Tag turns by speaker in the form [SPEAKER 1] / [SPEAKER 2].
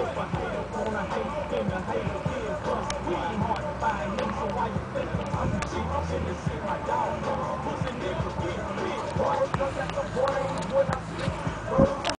[SPEAKER 1] If a hater wanna hate, then the hater is us. We ain't hard to find him, so why you think I'm cheap? I'm in the shit, my dog. Pussy niggas get big. Boy, look at the boy, when I